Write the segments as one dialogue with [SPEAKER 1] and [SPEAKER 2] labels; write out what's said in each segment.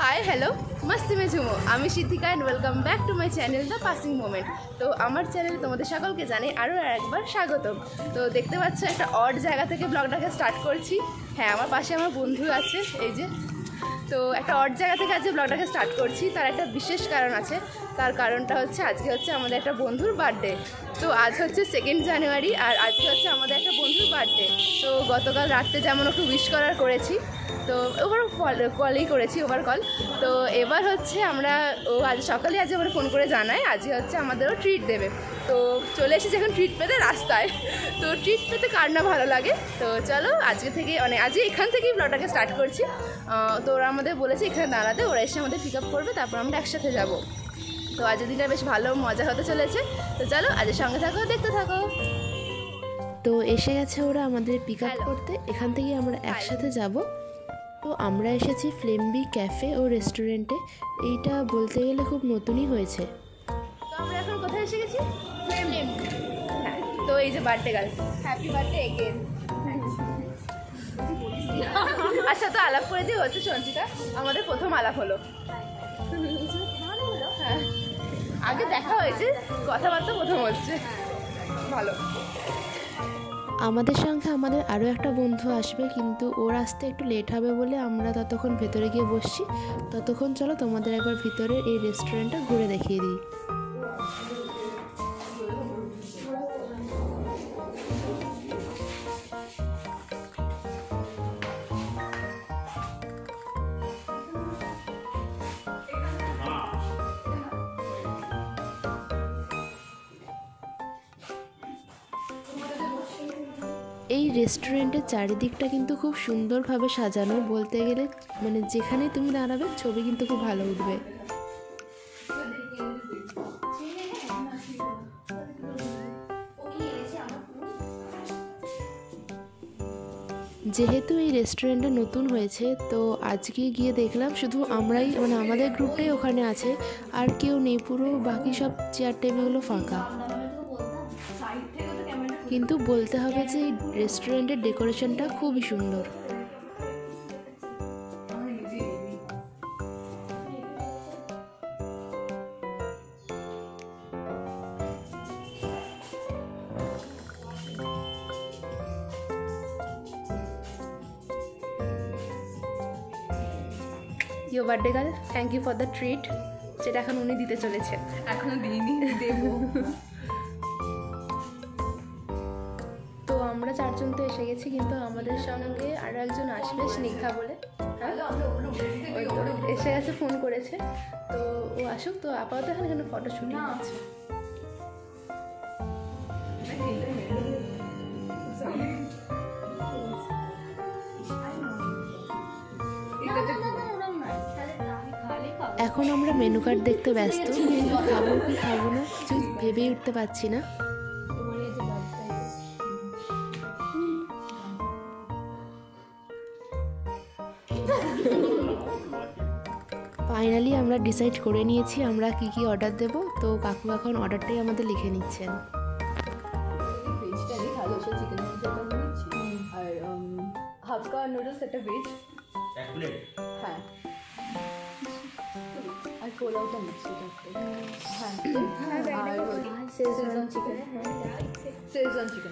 [SPEAKER 1] Hi hello मस्ती में झुमो आमी Siddhika and welcome back to my channel the passing moment. तो आमार चैनल तुम्हारे सकलके जानाई आरो एकबार स्वागतम। तो देखते पाচ্ছ একটা অড জায়গা থেকে ব্লগটাকে স্টার্ট করছি। হ্যাঁ, আমার পাশে আমার বন্ধু আছে এই যে। তো একটা অড জায়গা থেকে আজকে ব্লগটাকে স্টার্ট করছি, তার একটা বিশেষ কারণ আছে। তার কারণটা হচ্ছে আজকে হচ্ছে আমাদের একটা বন্ধুর বার্থডে। তো আজ হচ্ছে 2 জানুয়ারি আর আজকে হচ্ছে আমাদের একটা বন্ধুর বার্থডে। তো গতকাল রাত্রে যেমন একটু উইশ করেছি, তো ওভার কলেই করেছি ওভার কল। তো এবার হচ্ছে আমরা আজ সকালে আজ আমরা ফোন করে জানাই আজকে হচ্ছে আমাদেরও ট্রিট দেবে। তো চলে এসেছি এখন ট্রিট পেতে রাস্তায়। তো ট্রিট পেতে কার না ভালো লাগে। তো চলো আজকে থেকে আজকে এখান থেকেই ব্লগটাকে স্টার্ট করছি। তো ওরা আমাদের বলেছে এখানে দাঁড়াতে, ওরা এসে আমাদের পিক আপ করবে, তারপর আমরা একসাথে যাব। তো আজকের দিনটা বেশ ভালো মজা হতে চলেছে। তো চলো আজের সঙ্গে থাকো, দেখতে থাকো।
[SPEAKER 2] তো এসে গেছে ওরা আমাদের পিক আপ করতে, এখান থেকে আমরা একসাথে যাব। তো আমরা এসেছি ফ্লেমবি ক্যাফে ও রেস্টুরেন্টে। এইটা বলতে গেলে খুব নতুনই হয়েছে।
[SPEAKER 1] তো আমরা এখন কোথায় এসে গেছি? ফ্লেমবি। হ্যাঁ, তো এই যে birthday girl, happy birthday again. আচ্ছা, তো আলাপ করে দিয়ে হচ্ছে সঞ্চিতা, আমাদের প্রথম আলাপ হলো। হ্যাঁ, আগে দেখা হয়েছে, কথাবার্তা প্রথম হচ্ছে। ভালো।
[SPEAKER 2] আমাদের সঙ্গে আমাদের আরও একটা বন্ধু আসবে, কিন্তু ওর আসতে একটু লেট হবে বলে আমরা ততক্ষণ ভেতরে গিয়ে বসছি। ততক্ষণ চলো তোমাদের একবার ভিতরে এই রেস্টুরেন্টটা ঘুরে দেখিয়ে দিই। এই রেস্টুরেন্টের চারিদিকটা কিন্তু খুব সুন্দরভাবে সাজানো, বলতে গেলে যেখানে তুমি দাঁড়াবে ছবি কিন্তু খুব ভালো উঠবে। যেহেতু এই রেস্টুরেন্টটা নতুন হয়েছে, তো আজকে গিয়ে দেখলাম শুধু আমরাই আমাদের গ্রুপটাই ওখানে আছে, আর কেউ নেই, পুরো বাকি সব চেয়ার টেবিলগুলো ফাঁকা। কিন্তু বলতে হবে যে এই রেস্টুরেন্টের ডেকোরেশনটা খুবই সুন্দর।
[SPEAKER 1] You birthday girl, thank you for the treat, যেটা এখন উনি দিতে চলেছে। এখনো দিইনি, দেবো। তো আমরা 4 জন তো এসে গেছি, কিন্তু আমাদের সঙ্গে আরও একজন আসবে, স্নিগ্ধা বলে। হ্যাঁ, এসে গেছে, ফোন করেছে। তো ও আসুক। তো আপাতত এখানে ফটো শুটিং আছে।
[SPEAKER 2] এখন আমরা মেনু কার্ড দেখতে ব্যস্ত, কিন্তু খাবো কি খাবো না কিছু ভেবেই উঠতে পারছি না। ফাইনালি আমরা ডিসাইড করে নিয়েছি আমরা কি কি অর্ডার দেব। তো কাকু এখন অর্ডারটাই আমাদের লিখে নিচ্ছেন।
[SPEAKER 1] আর হাফ কা নুডলস একটা ভেজ, হ্যাঁ, আর পোলাওটা মিক্সড একটা, হ্যাঁ, আর শেজওয়ান চিকেন, শেজওয়ান চিকেন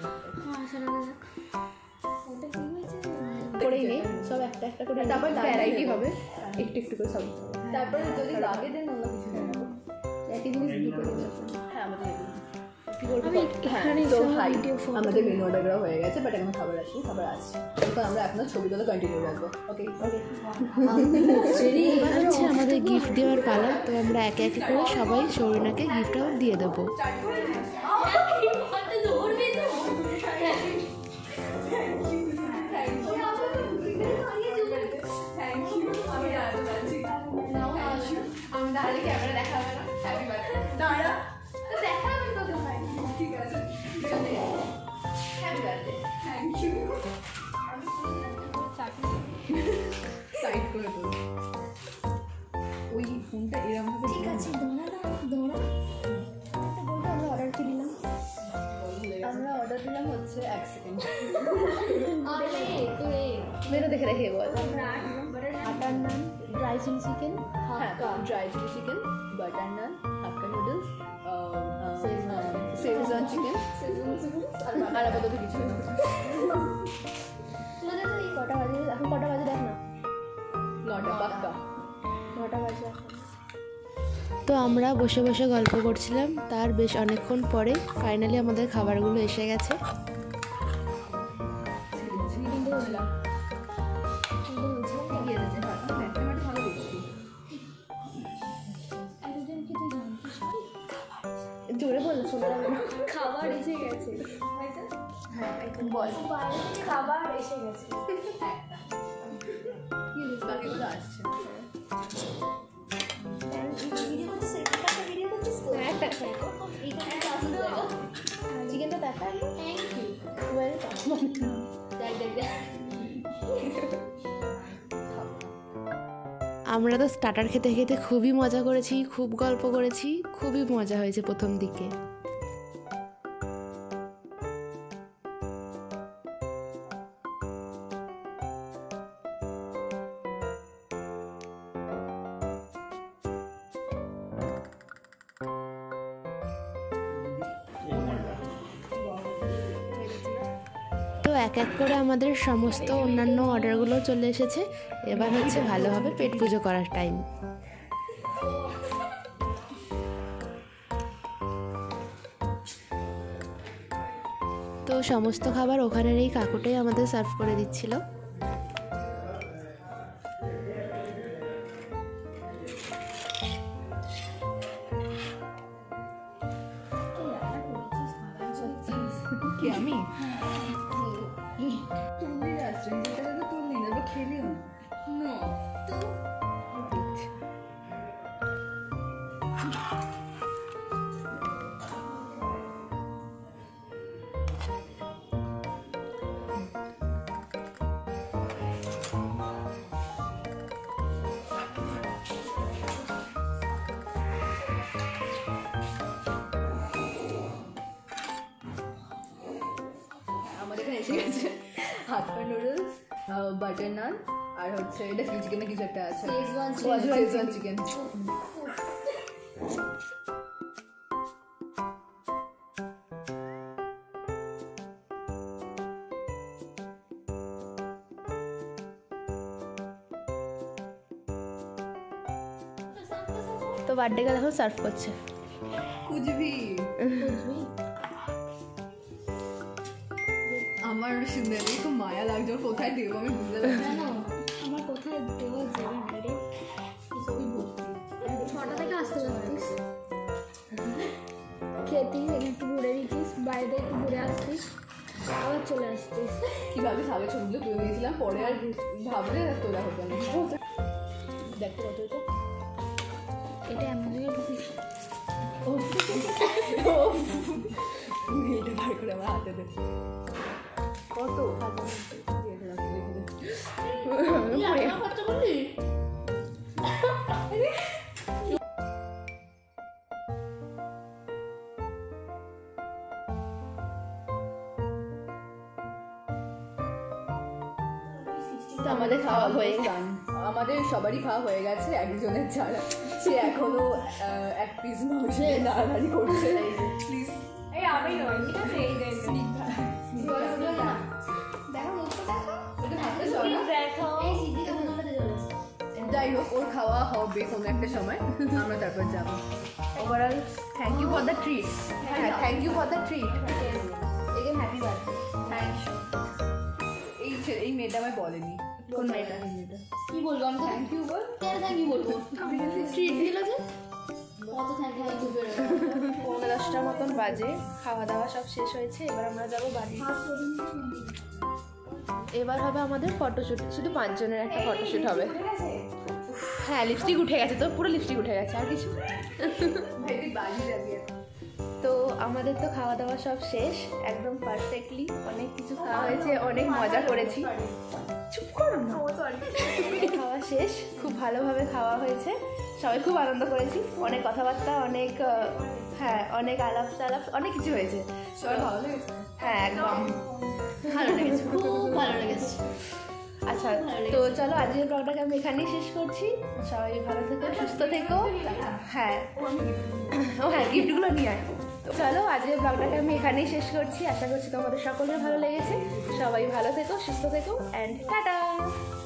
[SPEAKER 1] করেই নেই, সব একটা একটা করে, তারপর ভ্যারাইটি হবে একটু একটু করে সব। তারপরে যদি লাগে দেন অন্য কিছু নেবো, একই জিনিস দুটো করে। হ্যাঁ, আমাদের আমাদের মেনু অর্ডার করা হয়ে গেছে, বাট এখন খাবার আসেনি, খাবার আসছে। এখন আমরা আপনার ছবি তোলা কন্টিনিউ রাখবো। ওকে ওকে।
[SPEAKER 2] হচ্ছে আমাদের গিফট দেওয়ার পালা। তো আমরা একে একে করে সবাই শরীনাকে গিফটটাও দিয়ে দেবো।
[SPEAKER 1] ওই ফোনটা এরকম ভাবে ঠিক আছে, দৌড়া আমরা অর্ডার কি দিলাম? আমরা অর্ডার দিলাম হচ্ছে 1 সেকেন্ড মেনু দেখে রেখে বল। আটার naan
[SPEAKER 2] dry chilli chicken, hakka,
[SPEAKER 1] dry chilli chicken, butter naan, hakka noodles, schezwan chicken, আর আপাতত কিছু না।
[SPEAKER 2] কটা বাজে এখন? কটা বাজে দেখ না,
[SPEAKER 1] 9টা পাক্কা।
[SPEAKER 2] 9টা বাজে। তো আমরা বসে বসে গল্প করছিলাম, তার বেশ অনেকক্ষণ পরে ফাইনালি আমাদের খাবারগুলো এসে গেছে।
[SPEAKER 1] জোরে বললে শোনা যাবে না।
[SPEAKER 3] খাবার এসে গেছে।
[SPEAKER 1] হ্যাঁ বল,
[SPEAKER 3] খাবার এসে গেছে।
[SPEAKER 1] বাকিগুলো আসছে।
[SPEAKER 2] চিকেনটা দেখা আমরা তো স্টার্টার খেতে খেতে খুবই মজা করেছি, খুব গল্প করেছি, খুবই মজা হয়েছে প্রথম দিকে। তো এক এক করে আমাদের সমস্ত অন্যান্য অর্ডারগুলো চলে এসেছে। এবার হচ্ছে ভালোভাবে পেট পুজো করার টাইম। তো সমস্ত খাবার ওখানের এই কাকুটাই আমাদের সার্ভ করে দিচ্ছিল।
[SPEAKER 1] কি আমি তুললি আসছেন, যেটা তো তুললি না, এবার খেলিও না। আমাদের এখানে এসে গেছে হাক্কা নুডলস, বাটার নান, আর হচ্ছে এটা চিলি চিকেন না কিছু একটা আছে, সেজওয়ান চিকেন।
[SPEAKER 2] তো বার্থডে গার্ল এখন সার্ভ করছে।
[SPEAKER 1] কুচবি আমার শুনে খুব মায়া লাগছে, কোথায় দেবো আমি বুঝতে পারছি না।
[SPEAKER 3] আমার কোথায় দেওয়া যাবে না রে, সবই ভর্তি। 6টা থেকে আসতে পারতিস, খেতিস, একটু ঘুরে দিতিস, বাইরে একটু ঘুরে আসতিস, আবার চলে আসতিস।
[SPEAKER 1] কিভাবে খাবে ছবিগুলো তুলে দিয়েছিলাম, পরে আর ভাবলে তোলা হতো না। দেখতে কত এটা,
[SPEAKER 3] এটা এমন জায়গায় ঢুকিস,
[SPEAKER 1] এটা বার করে আমার হাতে দে। কত খরচা করলি? আমাদের খাওয়া হয়ে আমাদের সবারই খাওয়া হয়ে গেছে, একজনের ছাড়া। সে এখনো এক পিস মাংস নাড়ানাড়ি করছে। প্লিজ
[SPEAKER 3] এই আমি নয়, ঠিক আছে, এই যে
[SPEAKER 1] যাই হোক, ওর খাওয়া হবে কোনো একটা সময়, আমরা তারপর যাবো। Overall thank you for the treat. হ্যাঁ, thank you for the treat. Again happy birthday. Thank you. এই মেয়েটা আমায় বলেনি। কোন মেয়েটা?
[SPEAKER 3] কি বলবো আমি?
[SPEAKER 1] থ্যাংক ইউ বল।
[SPEAKER 3] কেন থ্যাংক ইউ বলবো?
[SPEAKER 1] আমি ট্রিট দিল যে
[SPEAKER 3] কত থ্যাংক ইউ বেরো।
[SPEAKER 2] 10:15 মতন বাজে, খাওয়া দাওয়া সব শেষ হয়েছে। এবার আমরা যাবো বাড়ি। এবার হবে আমাদের ফটোশ্যুট, শুধু 5 জনের একটা ফটোশ্যুট হবে। হ্যাঁ, লিপস্টিক উঠে গেছে, তো পুরো লিপস্টিক উঠে গেছে, আর কিছু। তো আমাদের তো খাওয়া দাওয়া সব শেষ, একদম পারফেক্টলি অনেক কিছু খাওয়া হয়েছে, অনেক মজা করেছি। চুপ করো না। খাওয়া শেষ, খুব ভালোভাবে খাওয়া হয়েছে, সবাই খুব আনন্দ করেছি, অনেক কথাবার্তা, অনেক হ্যাঁ অনেক আলাপ টালাপ, অনেক কিছু হয়েছে।
[SPEAKER 1] সবাই ভালো লেগেছে?
[SPEAKER 2] হ্যাঁ, একদম
[SPEAKER 3] ভালো লেগেছে, খুব ভালো লেগেছে।
[SPEAKER 1] আচ্ছা, তো চলো আজকের ব্লগটাকে আমি এখানেই শেষ করছি। সবাই ভালো থেকো, সুস্থ থেকো। হ্যাঁ গিফটগুলো নিয়ে আয়। তো চলো আজকের ব্লগটাকে আমি এখানেই শেষ করছি। আশা করছি তোমাদের সকলের ভালো লেগেছে। সবাই ভালো থেকো, সুস্থ থেকো, অ্যান্ড টাটা।